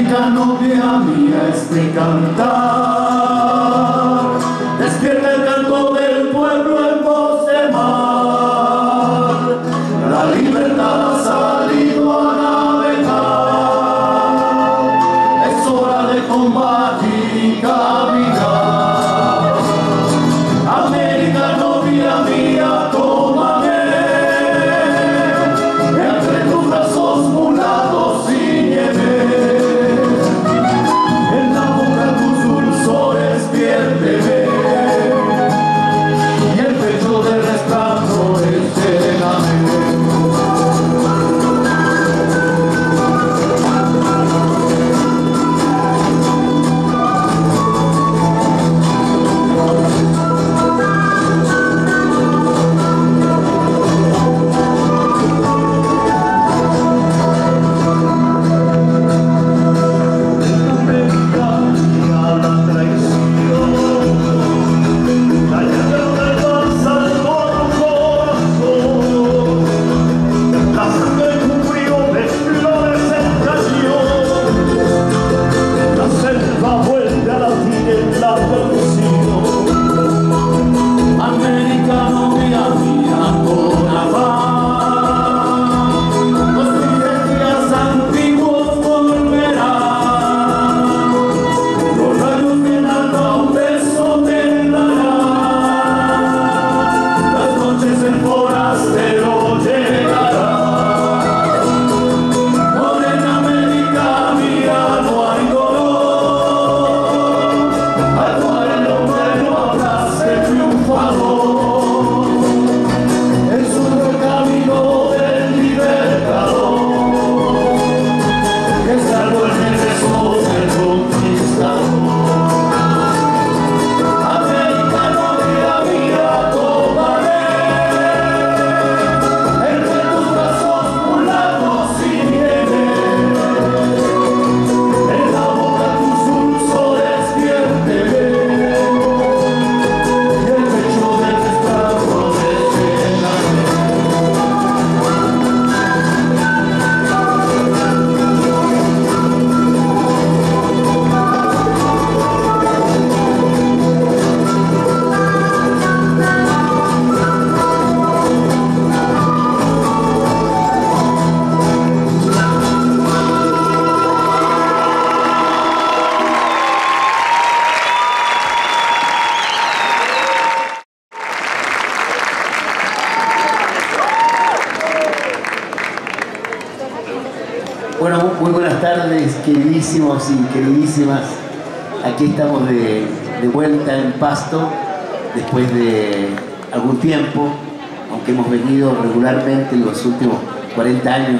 América, novia mía, es mi cantar. Despierta el canto del pueblo en voz de mar. La libertad ha salido a navegar. Es hora de combatir y caminar. América, novia mía, tómame entre tus brazos mulatos y nieve. En la boca tus dulzores viérteme y el pecho de resplandores lléname. Bueno, muy buenas tardes, queridísimos y queridísimas. Aquí estamos de vuelta en Pasto, después de algún tiempo, aunque hemos venido regularmente en los últimos 40 años.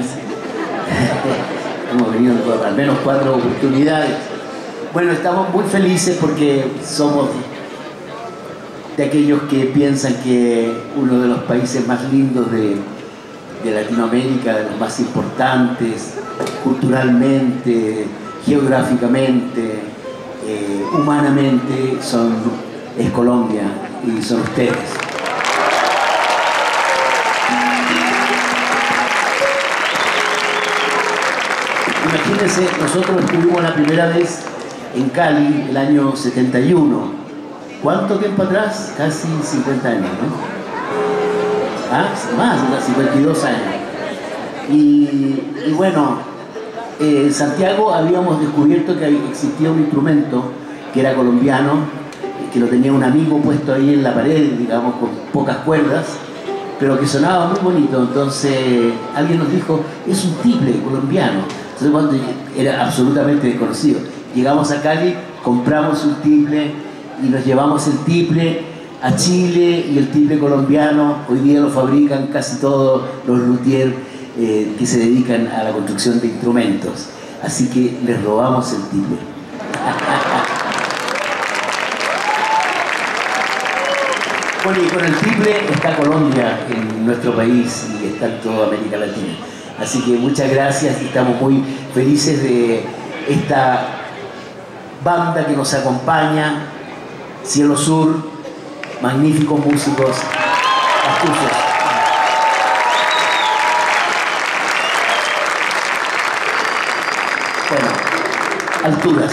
Hemos venido al menos 4 oportunidades. Bueno, estamos muy felices porque somos de aquellos que piensan que uno de los países más lindos de Latinoamérica, de los más importantes, culturalmente, geográficamente, humanamente, es Colombia y son ustedes. Imagínense, nosotros estuvimos la primera vez en Cali el año 71. ¿Cuánto tiempo atrás? Casi 50 años, ¿no? ¿Ah? Más, 52 años. Y bueno, en Santiago habíamos descubierto que existía un instrumento que era colombiano, que lo tenía un amigo puesto ahí en la pared, digamos, con pocas cuerdas, pero que sonaba muy bonito. Entonces alguien nos dijo, es un tiple colombiano. Entonces, cuando era absolutamente desconocido, llegamos a Cali, compramos un tiple y nos llevamos el tiple a Chile, y el tiple colombiano hoy día lo fabrican casi todos los luthiers que se dedican a la construcción de instrumentos. Así que les robamos el tiple. Bueno, y con el tiple está Colombia en nuestro país y está en toda América Latina. Así que muchas gracias y estamos muy felices de esta banda que nos acompaña, Cielo Sur, magníficos músicos, astutos. Bueno, alturas.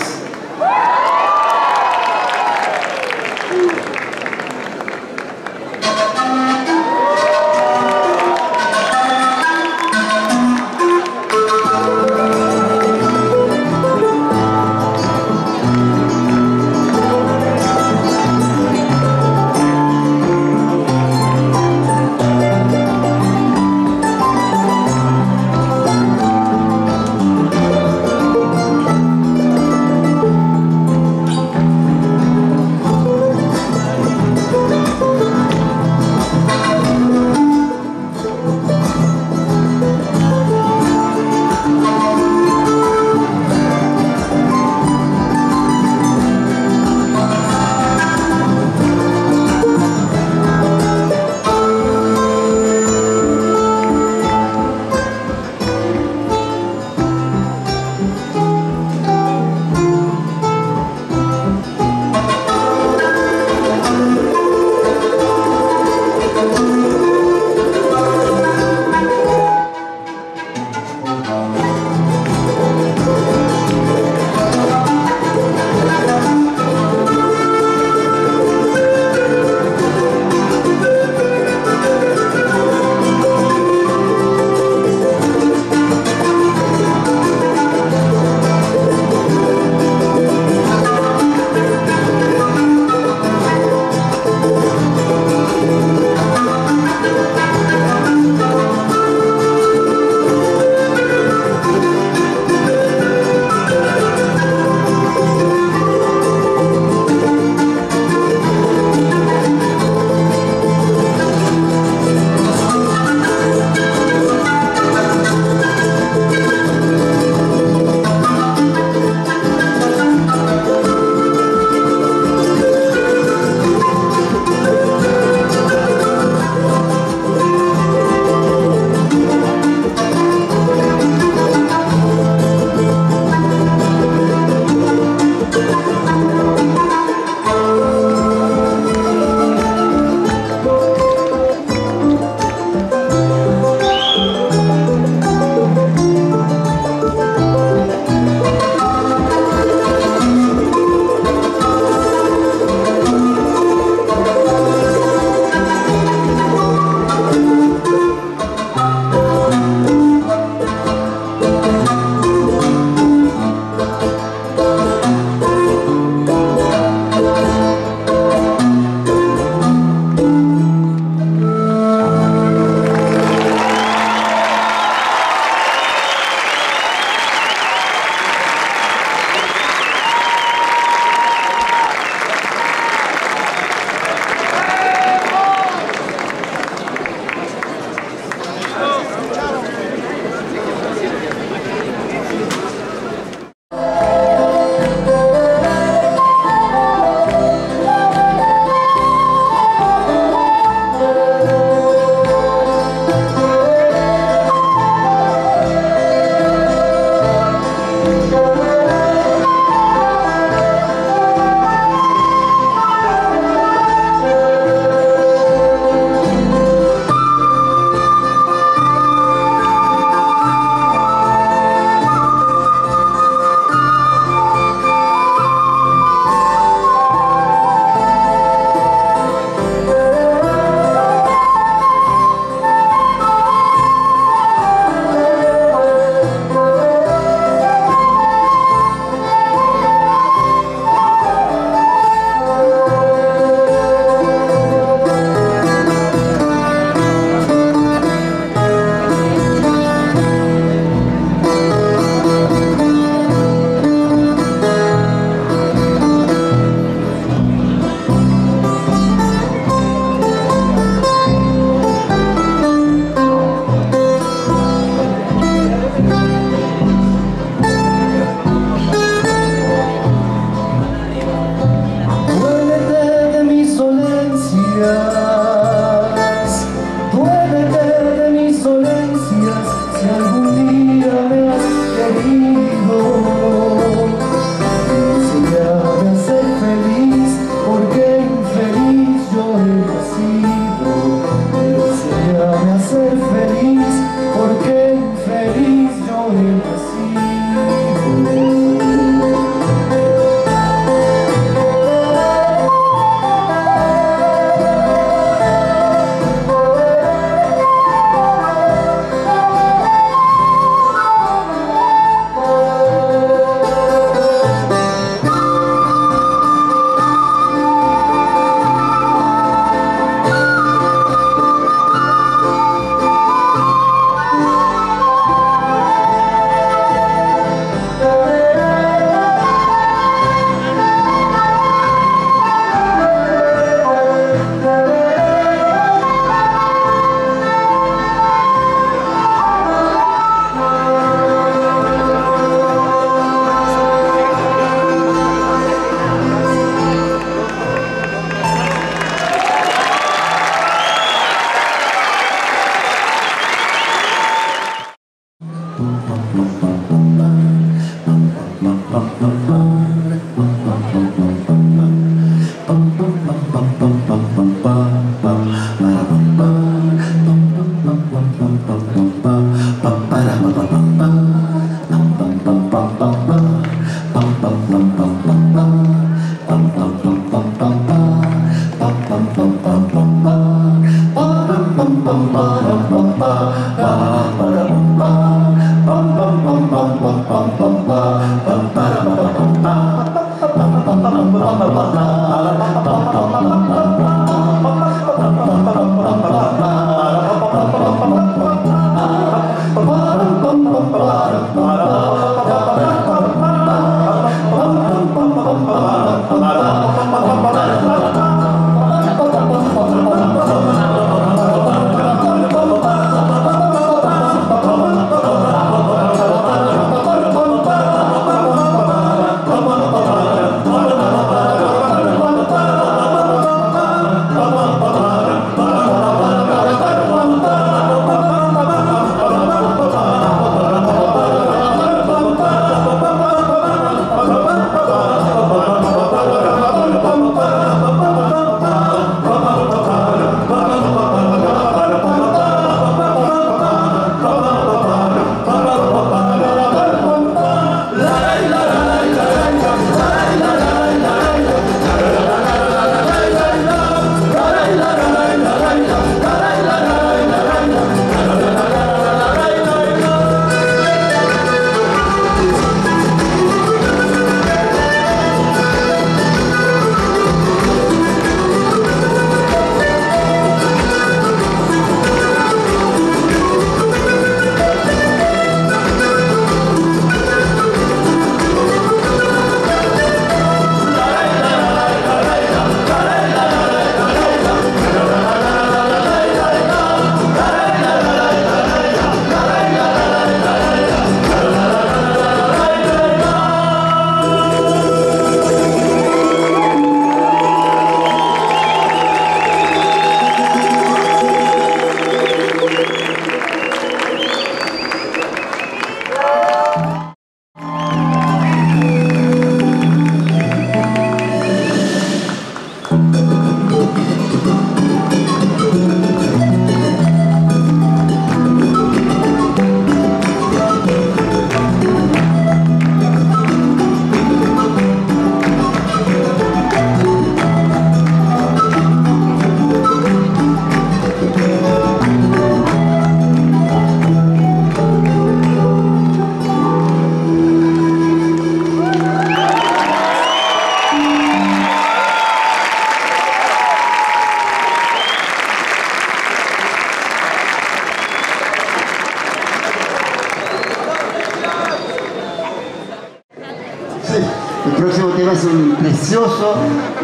El próximo tema es un precioso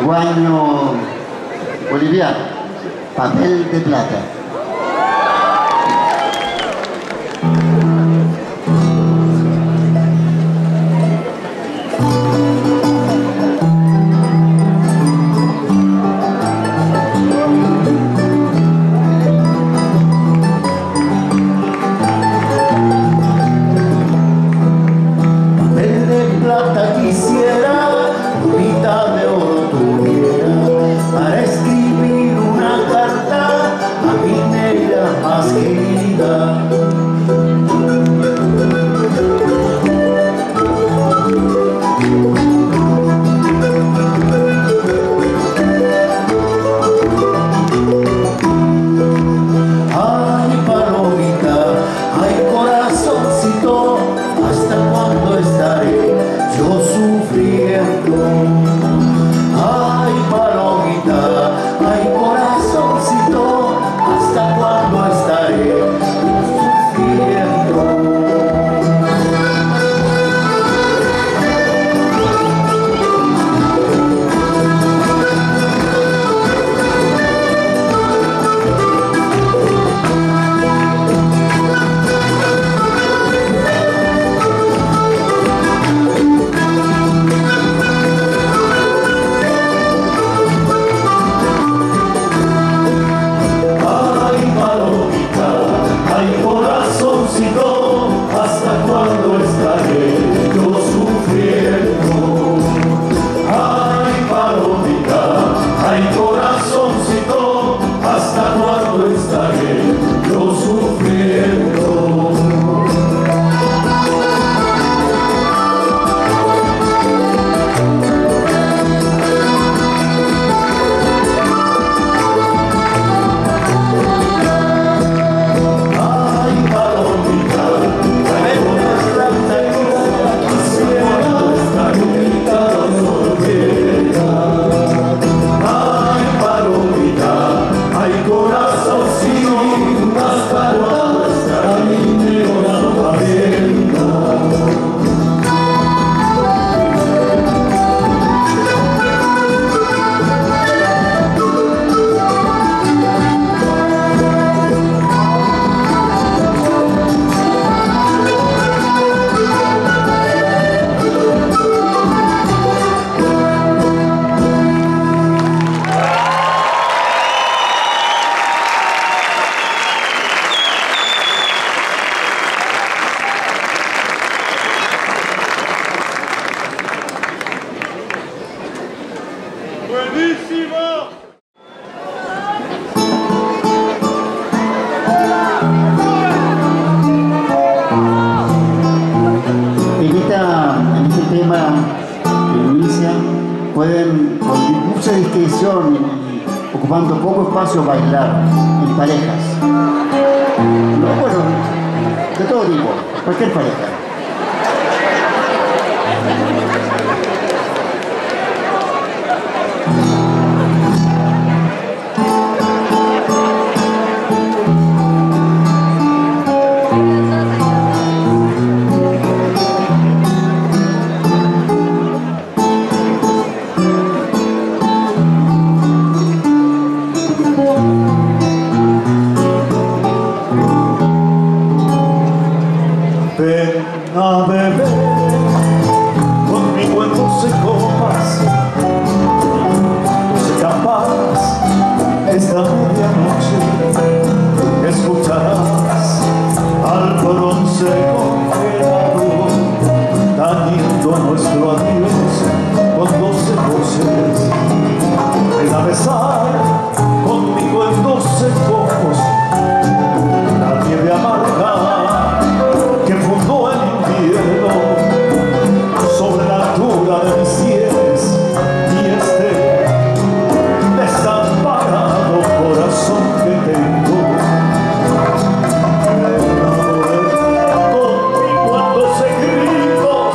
guaño boliviano, Papel de Plata. Para escribir una carta a mi que inicia, pueden con mucha discreción y ocupando poco espacio bailar en parejas. No, bueno, de todo tipo, cualquier pareja. Ven a beber conmigo en 12 copas, 12 campanas esta medianoche. Escucharás al bronce congelado tañiendo nuestro adiós con 12 voces. Ven a besar conmigo en 12 copos la nieve amarga que fundó el invierno sobre la altura de mis sienes, y este desamparado corazón que tengo. Me enamoré conmigo en 12 gritos,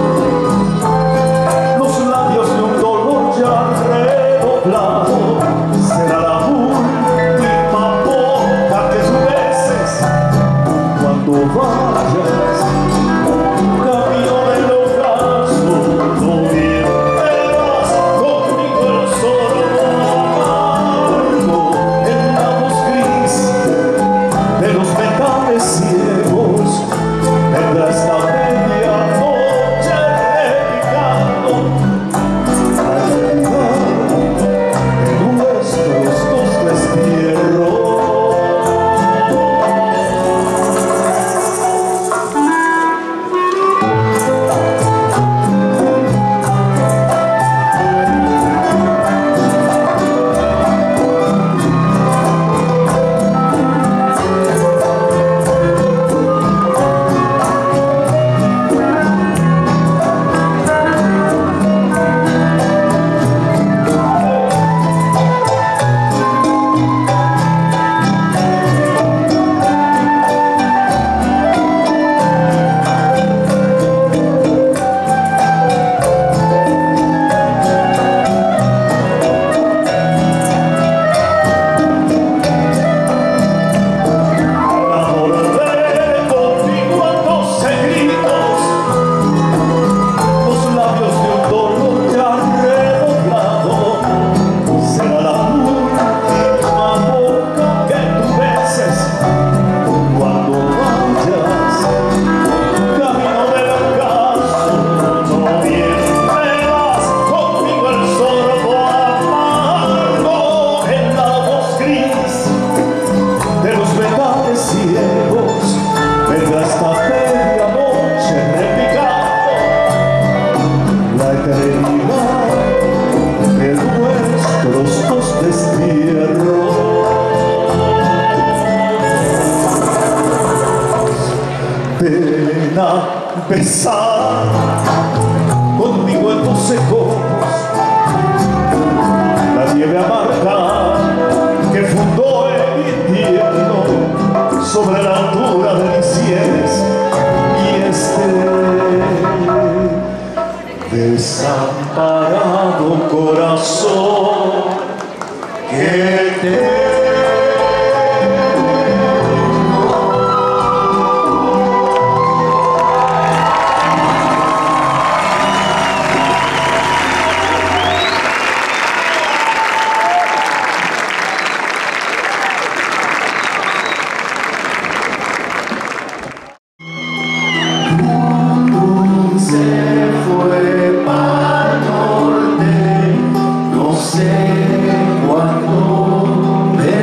los labios de un dolor ya redoblado. Será la última boca que tú beses cuando vayas camino del ocaso. No bien te vas conmigo el sorbo amargo en la voz gris de los metales ciegos. Vendrá esta medianoche replicando la eternidad de nuestros dos destierros. Ven a besar conmigo en 12 copos la nieve amarga que fundó el invierno sobre la altura de mis sienes, y este desamparado corazón que te cuándo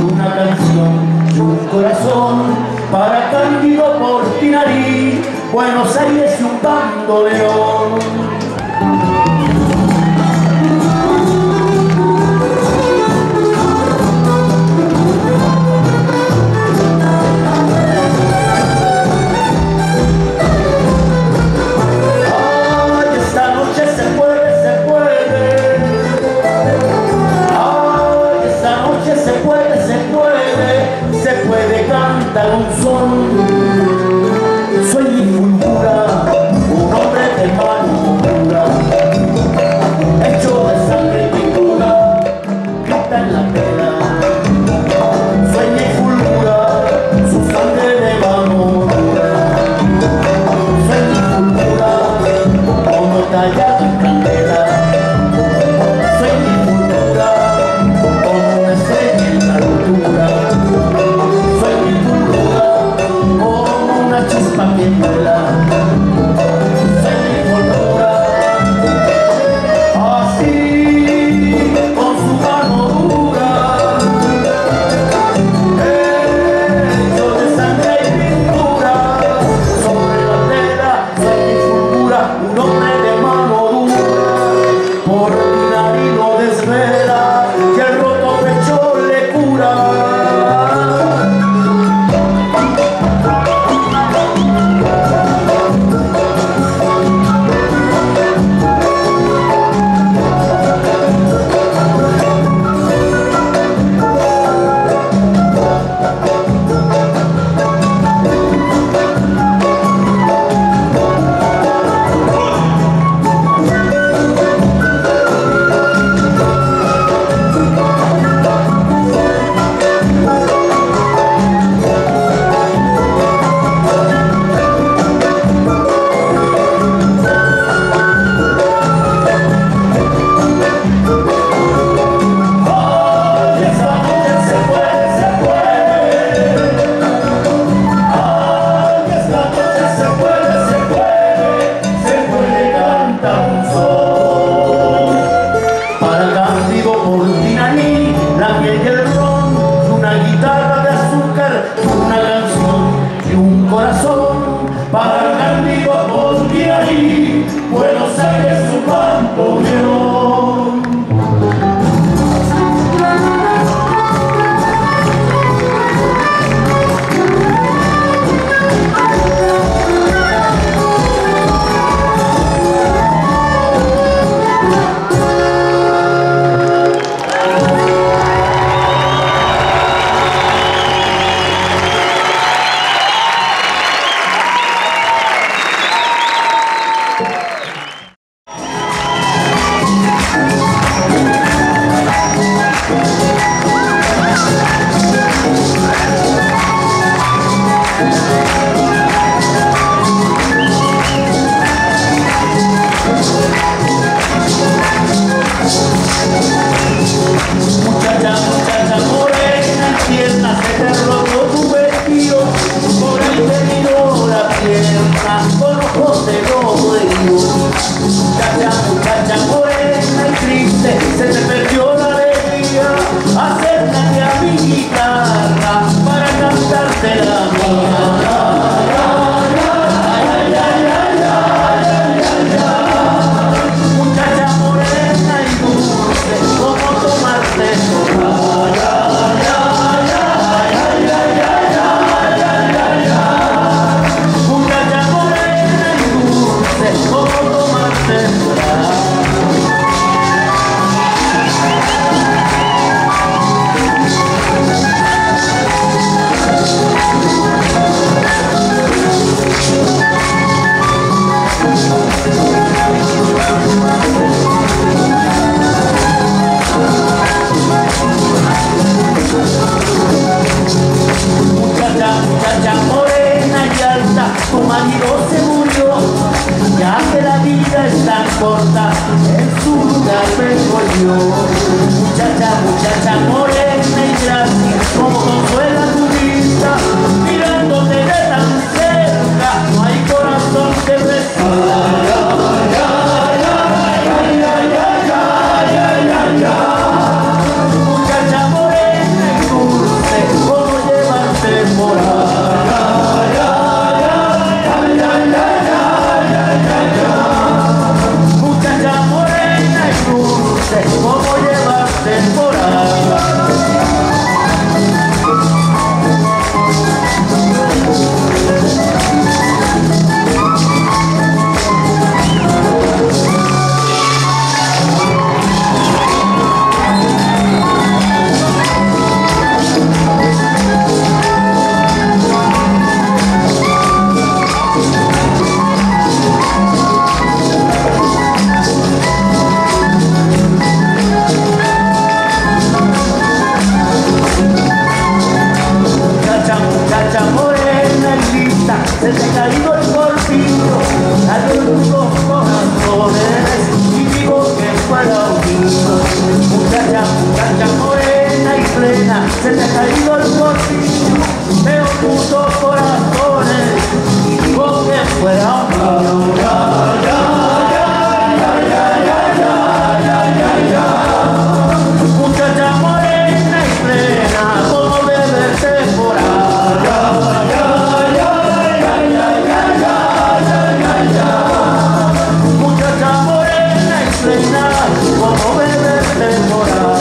una canción y un corazón para Cándido Portinari, Buenos Aires y un bandoneón. Cantar un son, sueña y fulgura, un hombre de mano pura, hecho de sangre y pintura, grita en la tela. Sueña y fulgura, su sangre de mano pura, sueña y fulgura, como tallado en candela. Sueña y fulgura, como una estrella en la altura. estoy por ti, veo tus dos corazones y digo que fuera mío. Muchacha morena y plena, como bebé temporada. Muchacha morena y plena, como bebé temporada.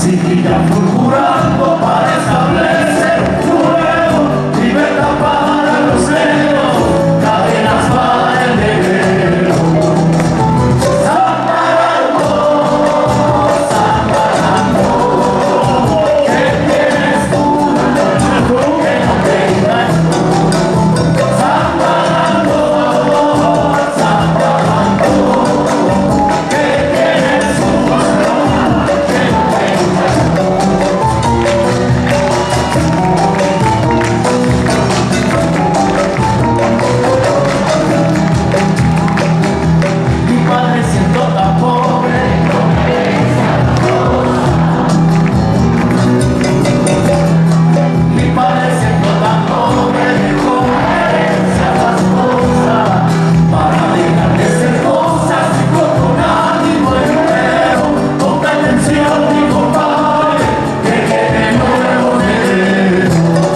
Silla fulgurando para establecer fuego, libertad para los leos, cadenas para el negrero. Zambarando, zambarando, ¿qué tienes tú que no tengas tú? Zambarando, zambarando, ¿qué tienes tú que no tengas Mi padre siendo tan pobre, no mi padre siendo tan pobre, dejó herencia las cosas para dejar de ser cosas y con ánimo entero, con pretensión y compadre, que quede nuevo de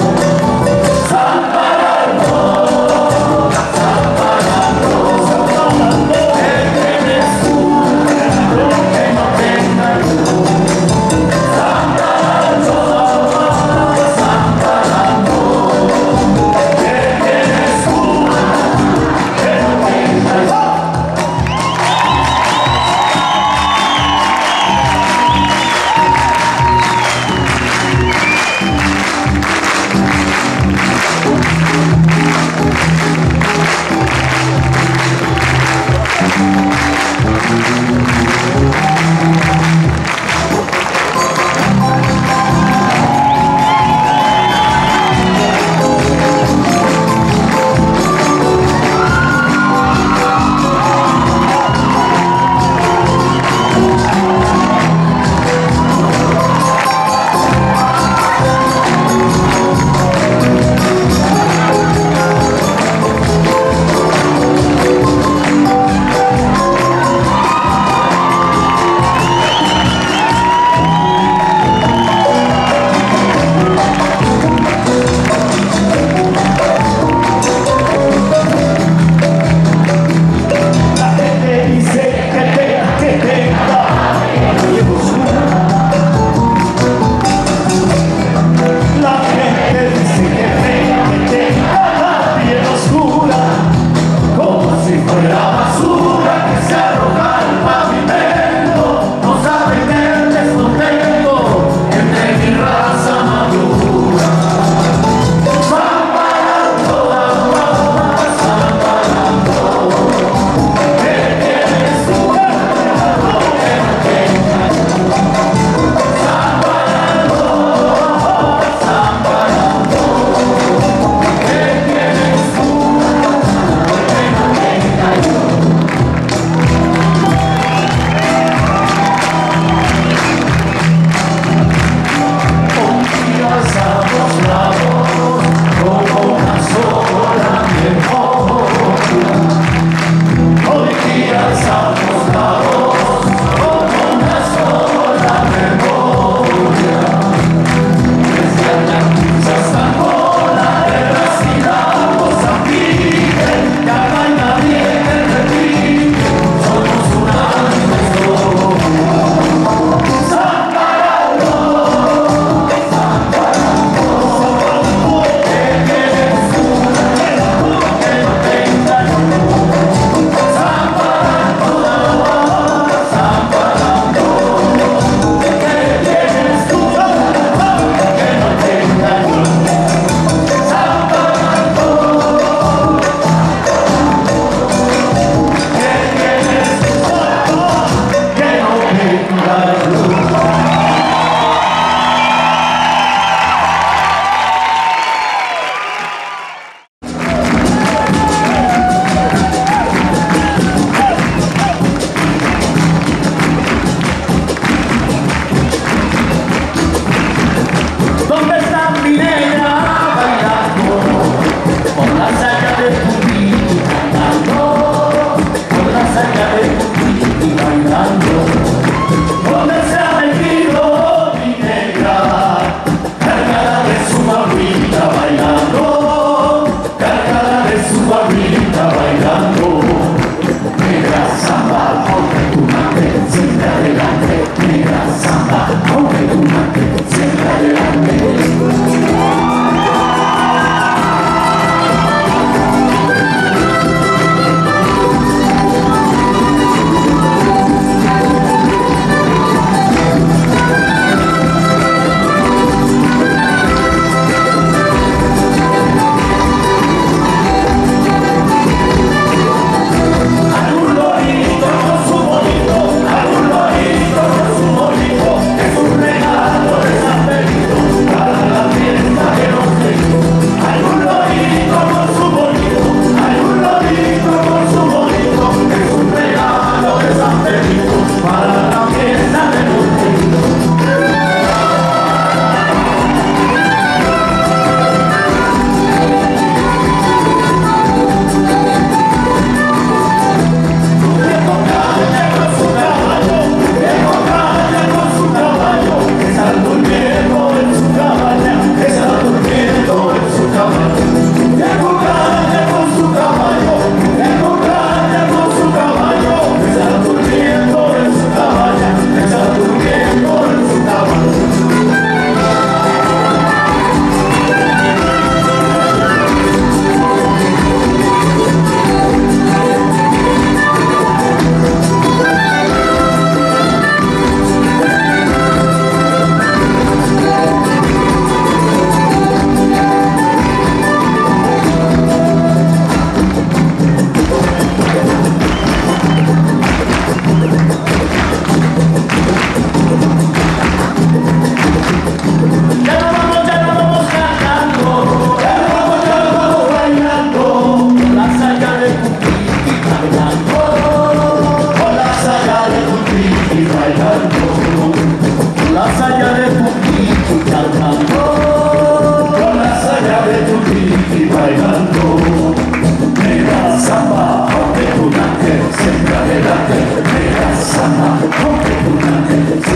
Zambarando, zambarando, zambarando, ¿qué tienes tú que no tengas tú? Zambarando, zambarando, ¿qué tienes tú que no tengas tú? La gente dice que tenga piel oscura. La gente dice que tenga la piel oscura, como si fuera basura que se arroja al pavimento. No saben el descontento entre mi raza madura. Zambarando, zambarando, ¿qué tienes tú que no tengas? Zambarando, zambarando, ¿qué tienes tú que no tengas? Un día alzamos la voz como una sola memoria. Hoy día alzamos la voz como una sola memoria. Desde Atlantis hasta Angola, Herras y Lagos, San Miguel, Yaga y Gabriel, el repite, somos una misma historia. Zambarando, zambarando, ¿qué tienes tú que no tengas tú? Zambarando, zambarando, ¿qué tienes tú que no tengas tú? Zambarando, ¿qué tienes tú que no tengas tú? ¿Dónde está mi negra bailando? Por la saga de Pupiti bailando, por la saga de Pupiti bailando. ¿Dónde está Samba, aunque tu ángel siempre adelante, mira samba, aunque tu ángel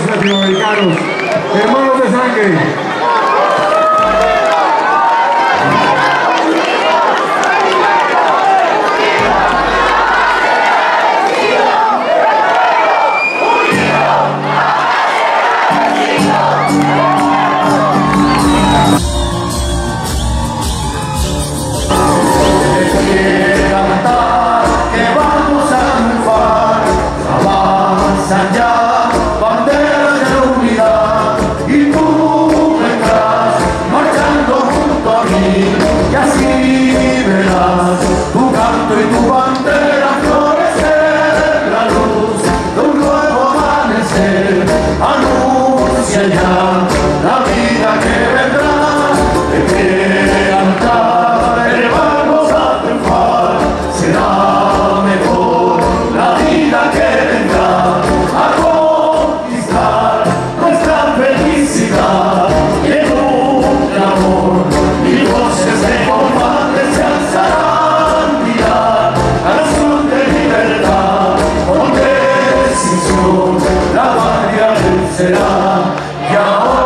latinoamericanos, hermanos de sangre. Será, y ahora